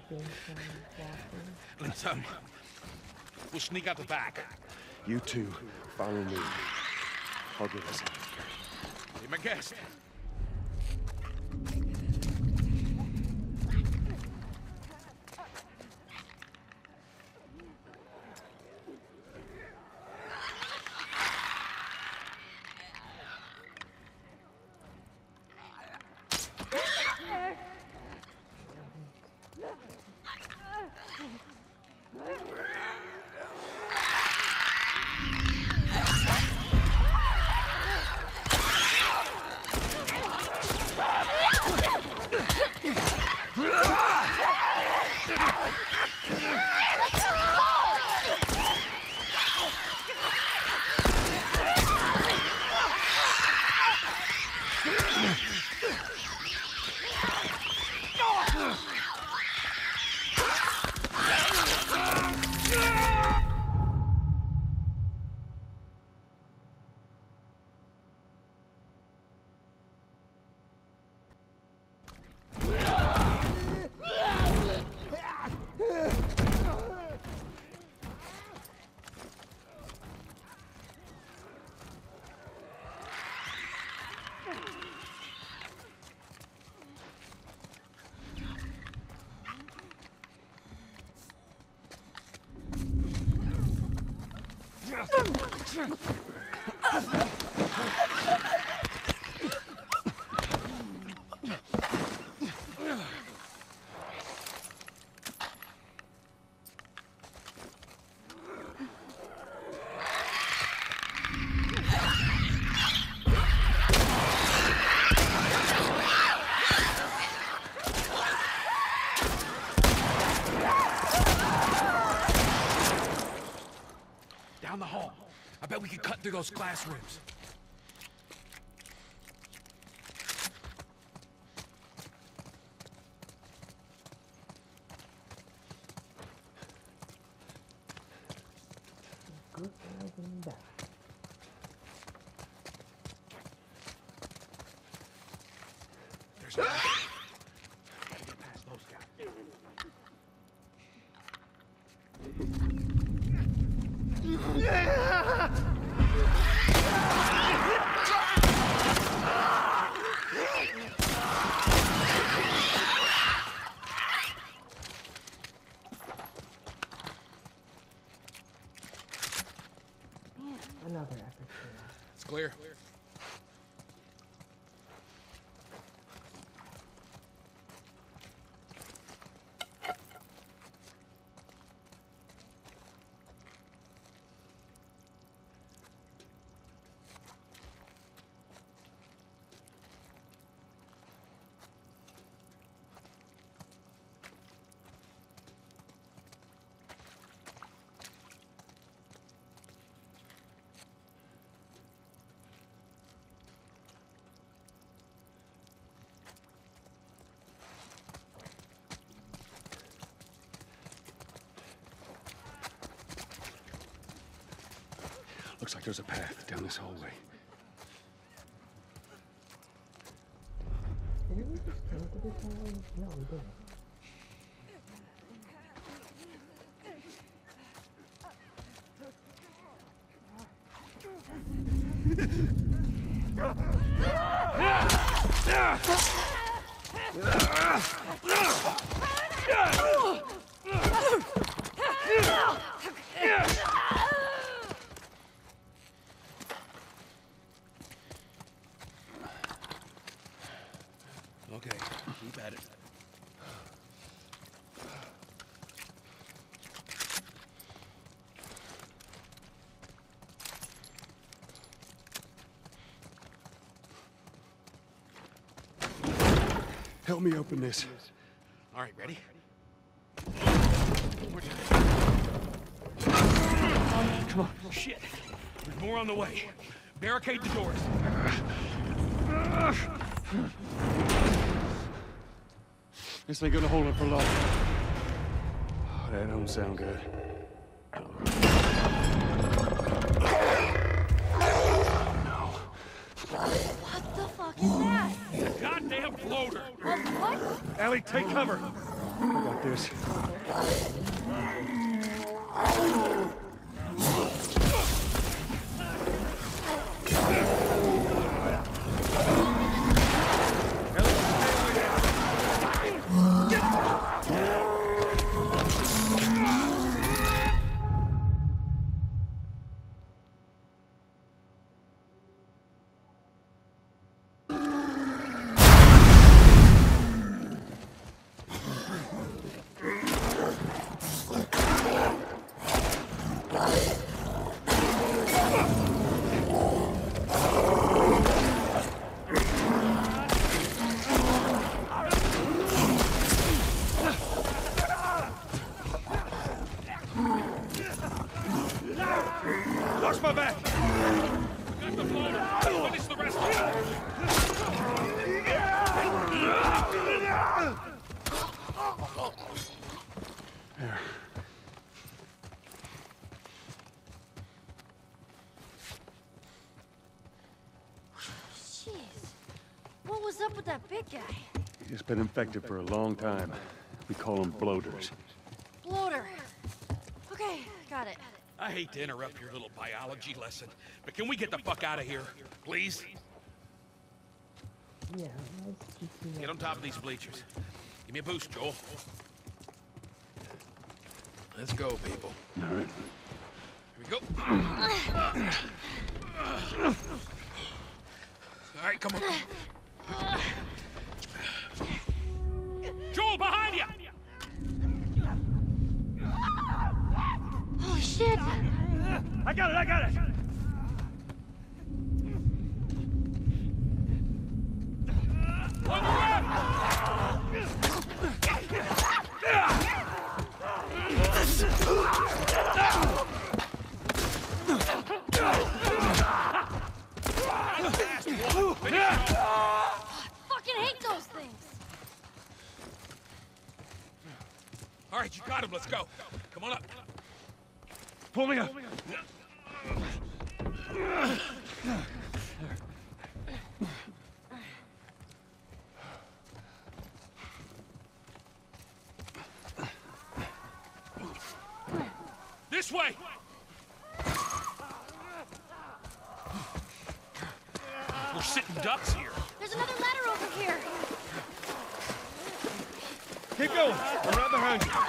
Let's we'll sneak out the back. You two, follow me. I'll get us out of here. Be my guest. Down the hall. I bet we could cut through those glass ribs. There's a gotta get past those guys. Another epic fail. It's clear. Looks like there's a path down this hallway. Didn't we just come to this hallway? No, we didn't. Okay, keep at it. Help me open this. All right, ready? Come on. Shit. There's more on the way. Barricade the doors. This ain't gonna hold up for long. Oh, that don't sound good. What the fuck is that? Goddamn bloater! What? Ellie, take cover. I got this. Watch my back! Got the bloater! Finish the rest of There. Jeez. What was up with that big guy? He's been infected for a long time. We call them bloaters. Bloater. Okay, got it. I hate to interrupt your little biology lesson, but can we get the fuck out of here, please? Yeah, let's just do that. Get on top of these bleachers. Give me a boost, Joel. Let's go, people. All right. Here we go. All right, come on. Joel, behind you! Oh, shit! I got it, I got it! On the left! Fucking hate those things! All right, you got him. Let's go. Come on up. Pull me up. This way. We're sitting ducks here. There's another ladder over here! Keep going. I'm right behind you.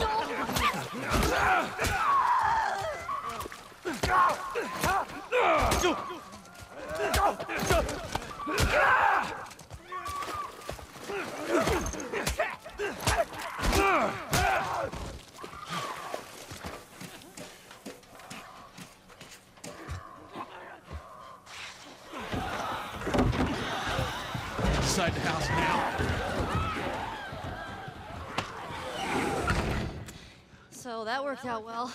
Inside the house now. So that worked out well.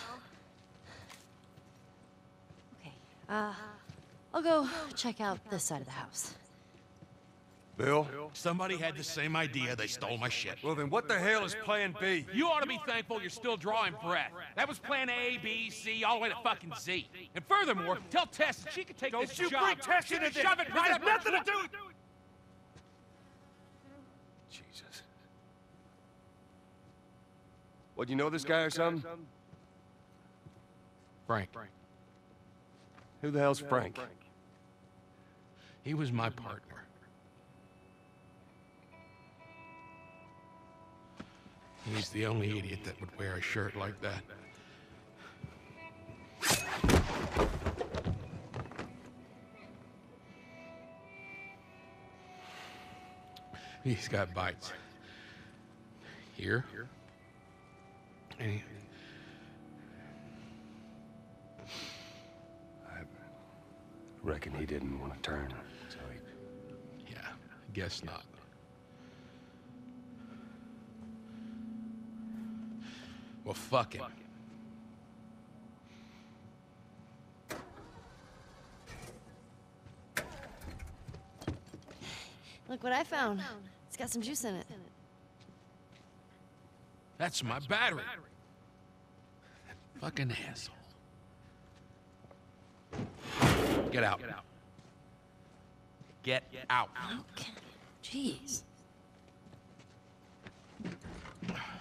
Okay, I'll go check out this side of the house. Bill? Somebody had the same idea. They stole my shit. Well, then what the hell is plan B? You ought to be thankful you're still drawing breath. That was plan A, B, C, all the way to fucking Z. And furthermore, tell Tess that she could take this job. Don't you bring Tess into this. Shove it right up. Nothing to do with it. Jesus. What, you know this guy or something? Frank. Who the hell's Frank? He was my partner. He's the only idiot that would wear a shirt like that. He's got bites. Here. And he... I reckon he didn't want to turn, so he... Yeah, I guess not. Well, fuck him. Look what I found. It's got some juice in it. That's my battery. That fucking asshole. Get out. Get out. Okay. Jeez.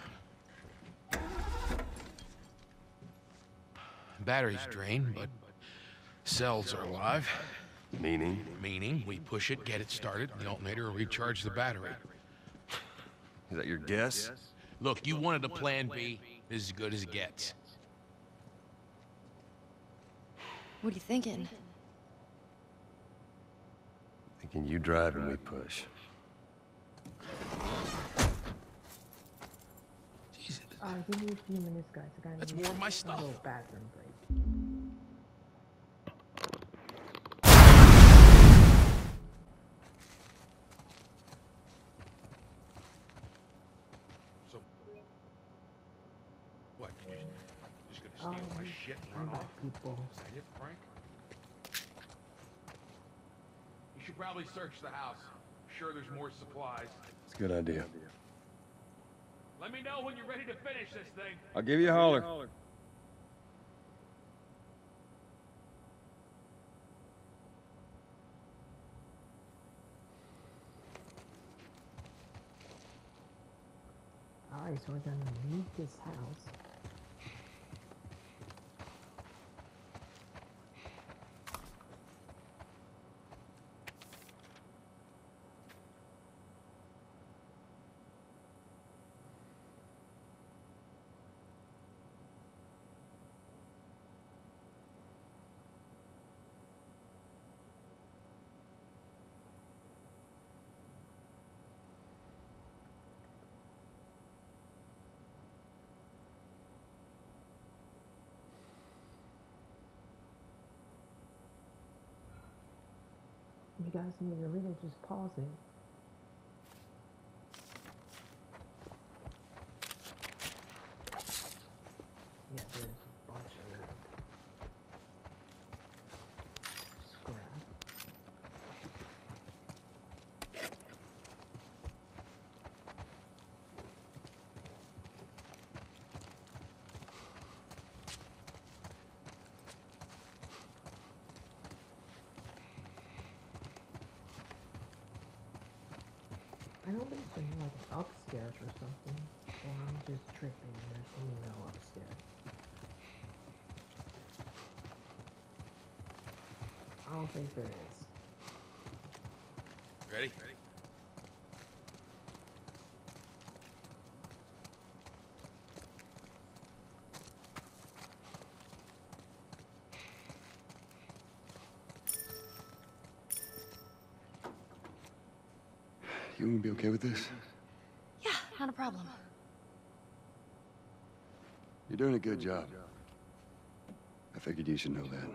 Battery's drained, but cells are alive. Meaning? Meaning, we push it, get it started, the alternator will recharge the battery. Is that your guess? Look, you wanted a plan B. This is as good as it gets. What are you thinking? Thinking you drive and we push. Jesus. Give me a few minutes, guys. I gotta That's need more of my a stuff. little bathroom break. So, what? You just gonna steal my shit and run off? People. Is that it, Frank? You should probably search the house. I'm sure there's more supplies. It's a good idea. Let me know when you're ready to finish this thing. I'll give you a holler. Alright, so we're gonna leave this house. You guys need to really just pause it. Yeah, there's a bunch of scrap. I don't think it's like upstairs or something. Or I'm just tripping. There's no upstairs. I don't think there is. Ready? You gonna be okay with this? Yeah, not a problem. You're doing a good job. I figured you should know that.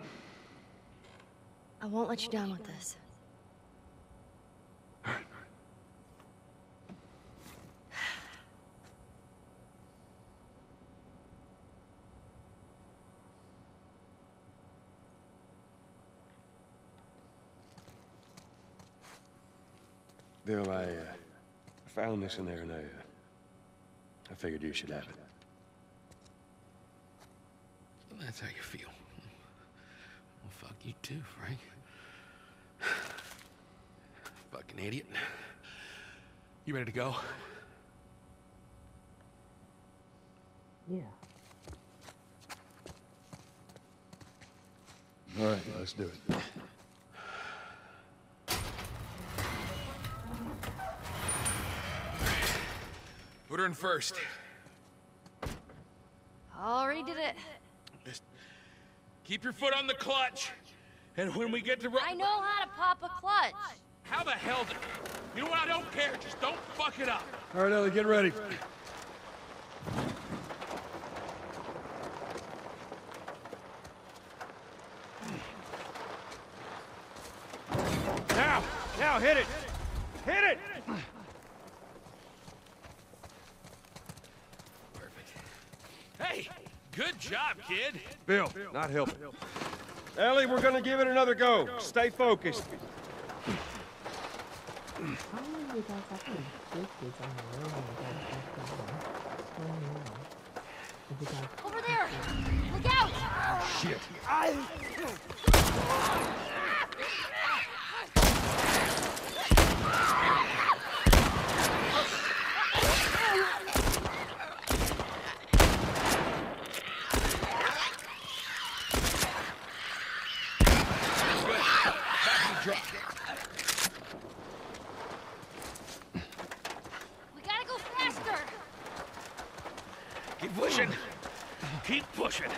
I won't let you down with this. Bill, I found this in there, and I figured you should have it. That's how you feel. Well, fuck you too, Frank. Fucking idiot. You ready to go? Yeah. All right, let's do it. Put her in first. Already did it. Just keep your foot on the clutch. And when we get to I know how to pop a clutch. How the hell did... You know what? I don't care. Just don't fuck it up. All right, Ellie, get ready. Now, hit it! Hit it! Perfect. Hey, good job, kid. Bill, not helping. Ellie, we're gonna give it another go. Stay focused. How many of you guys actually did this on the road and guys just Over there! Look out! Shit. Keep pushing. Keep pushing.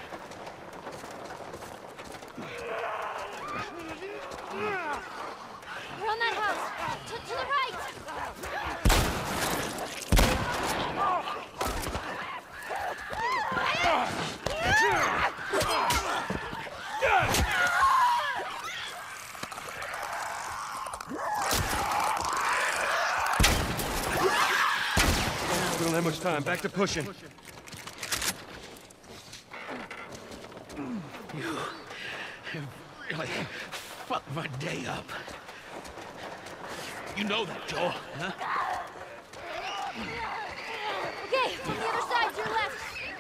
We're on that house. To the right. We don't have much time. Back to pushing. You have really fucked my day up. You know that, Joel, huh? Okay, on the other side, to your left.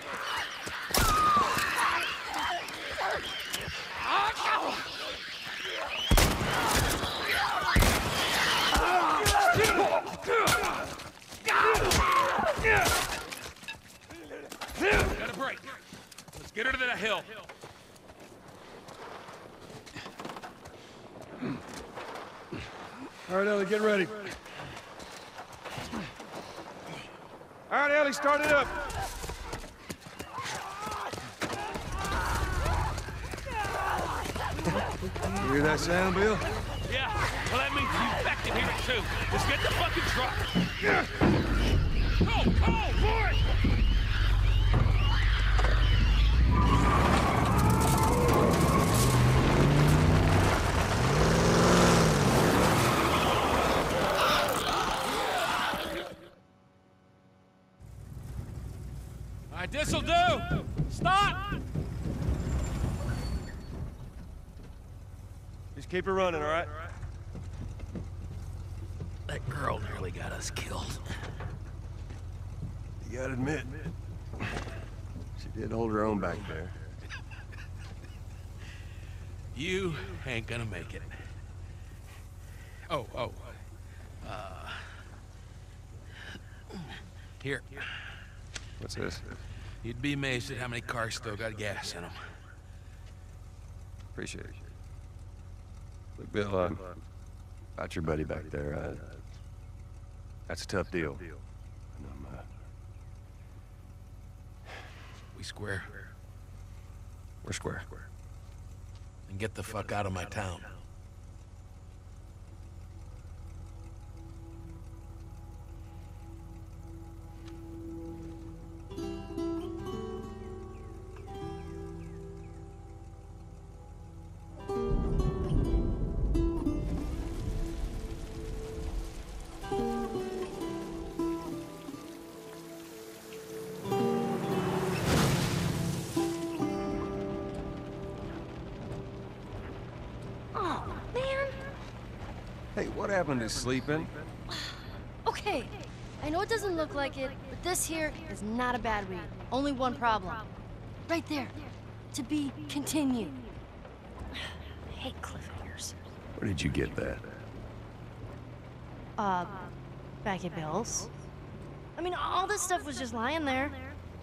Got a break. Let's get her to the hill. All right, Ellie, get ready. All right, Ellie, start it up. You hear that sound, Bill? Yeah, well, that means you back in here, too. Let's get the fucking truck. Go, for it! All right, this'll do. Stop! Just keep it running, all right? That girl nearly got us killed. You gotta admit, she did hold her own back there. You ain't gonna make it. Here. What's this? You'd be amazed at how many cars still got gas in them. Appreciate it. Look, Bill, about your buddy back there, that's a tough deal. And We square. we're square. And get the fuck out of my town. Hey, what happened to sleeping? Okay, I know it doesn't look like it, but this here is not a bad read. Only one problem. Right there. To be continued. I hate cliffhangers. Where did you get that? Back at Bill's. I mean, all this stuff was just lying there.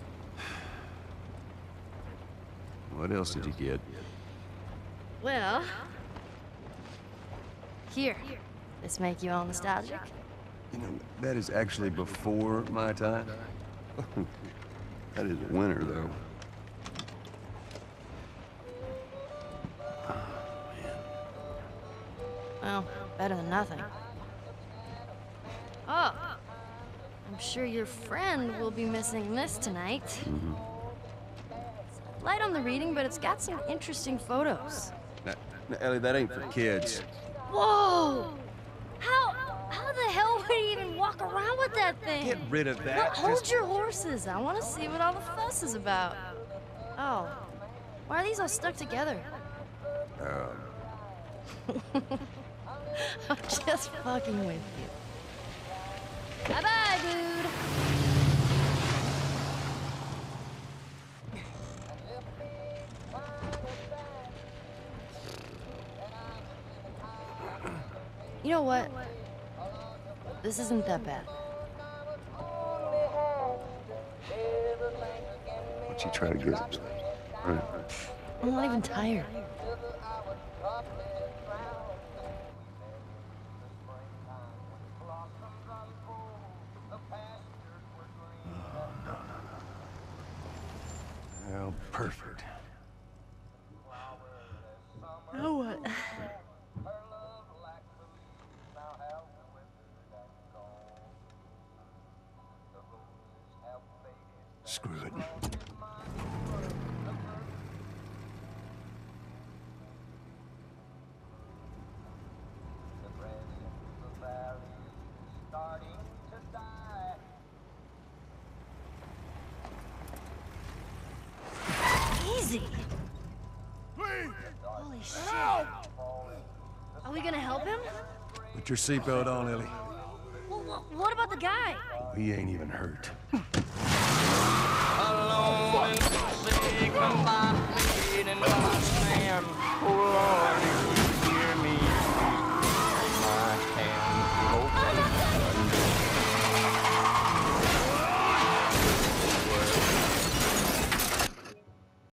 What else did you get? Well... Here. This make you all nostalgic? You know, that is actually before my time. That is winter, though. Well, better than nothing. Oh, I'm sure your friend will be missing this tonight. It's light on the reading, but it's got some interesting photos. Now, Ellie, that ain't for kids. Whoa! How the hell would he even walk around with that thing? Get rid of that. Well, hold your horses. I want to see what all the fuss is about. Oh, why are these all stuck together? I'm just fucking with you. Bye-bye, dude. You know what? This isn't that bad. What'd you try to get upstairs? Right. I'm not even tired. Well, perfect. Now what? Screw it. Easy. Holy shit. Are we gonna help him? Put your seatbelt on, Ellie. Well, what about the guy? He ain't even hurt.